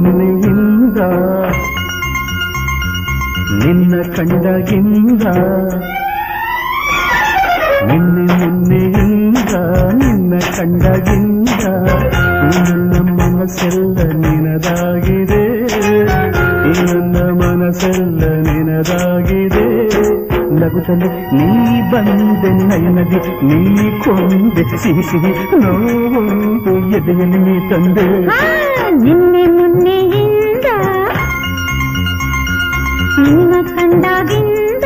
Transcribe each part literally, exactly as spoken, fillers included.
ಮೊನ್ನೆಯಿಂದ ನಿನ್ನ ಕಂಡಗಿಂದ ನಿನ್ನೆ ಮೊನ್ನೆಯಿಂದ ನಿನ್ನ ಕಂಡಗಿಂದ ನನ್ನ ಮನಸ್ಸೆಲ್ಲ ನಿನದಾಗಿದೆ ನನ್ನ ಮನಸ್ಸೆಲ್ಲ ನಿನದಾಗಿದೆ ನಗುತ್ತಲೇ ನೀ ಬಂದೆ ನಯನದಿ ನೀ ಕೊಂದೆ ಸಿಹಿ ಸಿಹಿ ನೋವು ಎದೆಯಲ್ಲಿ ನೀ ತಂದೆ ನಿನ್ನೆ ಮೊನ್ನೆಯಿಂದ ನಿನ್ನ ಕಂಡಾಗಿಂದ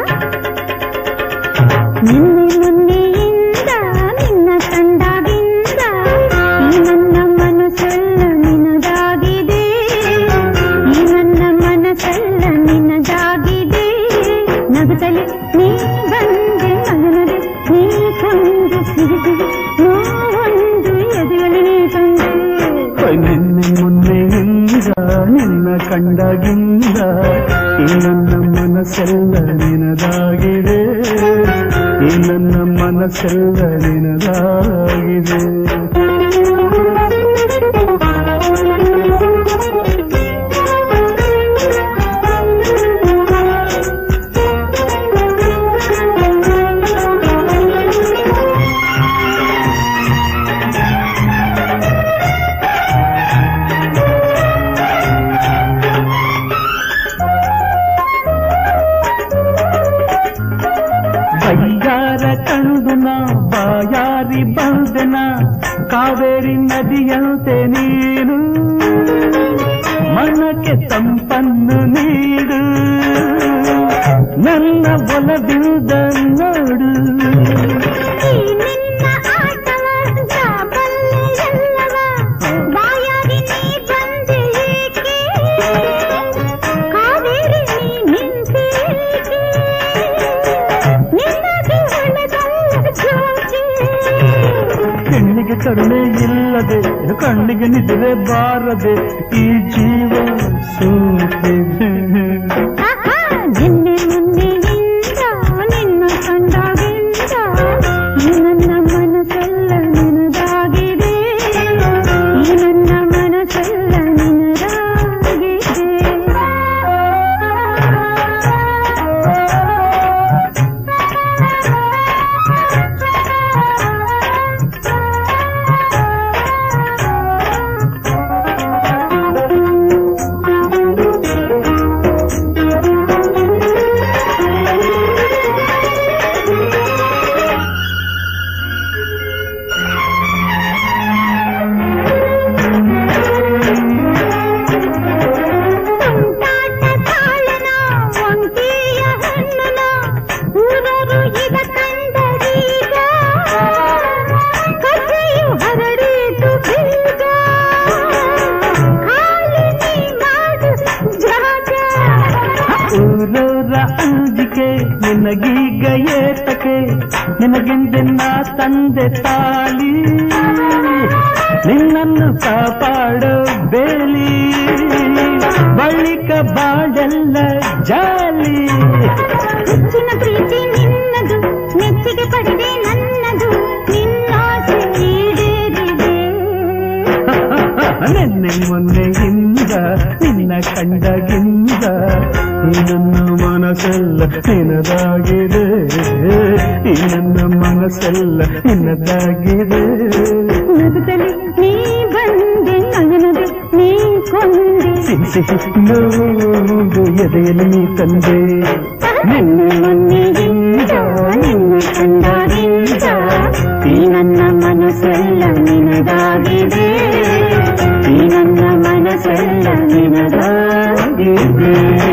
ನಿನ್ನೆ ಮೊನ್ನೆಯಿಂದ ನಿನ್ನ ಕಂಡಾಗಿಂದ ಈ ನನ್ನ ಮನಸ್ಸೆಲ್ಲ ನಿನದಾಗಿದೆ ಈ ನನ್ನ ಮನಸ್ಸೆಲ್ಲ ನಿನದಾಗಿದೆ ನಗುತ್ತಲೇ ನೀ ಬಂದೆ ನಗನದೆ ನೀ ಕೊಂದು ಸಿಹಿ ಸಿಹಿ ನೋವೊಂದು ಎದೆಯಲ್ಲಿ ನೀ ತಂದೆ ನಿನ್ನೆ ಮೊನ್ನೆಯಿಂದ ನಿನ್ನ ಕಂಡಗಿಂದ ಈ ನನ್ನ ಮನಸ್ಸೆಲ್ಲ ನಿನದಾಗಿದೆ ಈ ನನ್ನ ಮನಸ್ಸೆಲ್ಲ ನಿನದಾಗಿದೆ ಬೈಯಾರ ಕಂಡುನ ಬಾಯಾರಿ ಬಂದೆನ ಕಾವೇರಿ ನದಿಯಂತೆ ನೀನು ಮನಕ್ಕೆ ತಂಪನ್ನು ನೀಡು ನನ್ನ ಒಲವಿಲ್ದ ನೋಡು ಹೆಣ್ಣಿಗೆ ಕರುಣೆ ಇಲ್ಲದೆ ಕಣ್ಣಿಗೆ ನಿದ್ರೆ ಬಾರದೆ ಈ ಜೀವ ಸೋತಿದೆ ನಿನ್ನೆ ಮೊನ್ನೆಯಿಂದ ನಿನ್ನ ಕಂಡಾಗಿಂದ ಈ ನನ್ನ ಮನಸ್ಸೆಲ್ಲ ನಿನದಾಗಿದೆ ಈ ನನ್ನ ಮನಸ್ಸೆಲ್ಲ ನಿನದಾಗಿದೆ ಅಂಜಿಕೆ ನಿನಗೀಗ ಏತಕೆ ನಿನಗೆಂದೆ ನಾ ತಂದೆ ತಾಳಿ ನಿನ್ನನ್ನು ಕಾಪಾಡೋ ಬೇಲಿ ಬಳಿಕ ಬಾಳೆಲ್ಲ ಜಾಲಿ ಹೆಚ್ಚಿನ ಪ್ರೀತಿ ನಿನ್ನದು ಮೆಚ್ಚಿಗೆ ಪಡೆದೆ ನನ್ನದು ನಿನ್ನಾಸೆ ಈಡೇರಿದೆ ನಿನ್ನೆ ಮೊನ್ನೆಯಿಂದ ನಿನ್ನ ಕಂಡಗಿಂದ ಈ ನನ್ನ ಮನಸ್ಸೆಲ್ಲ ನಿನದಾಗಿದೆ ಈ ನನ್ನ ಮನಸ್ಸೆಲ್ಲ ನಿನ್ನದಾಗಿದೆ ನಗುತ್ತಲೇ ನೀ ಬಂದೆ ನಗನದೆ ನೀ ಕೊಂದೆ ಸಿಹಿ ಸಿಹಿ ನೋವು ಎದೆಯಲ್ಲಿ ನೀ ತಂದೆ ನಿನ್ನೆ ಮೊನ್ನೆಯಿಂದ ನಿನ್ನ ಕಂಡಾಗಿಂದ ಈ ನನ್ನ ಮನಸ್ಸೆಲ್ಲ ನಿನದಾಗಿದೆ ಈ ನನ್ನ ಮನಸ್ಸೆಲ್ಲ ನಿನದಾಗಿದೆ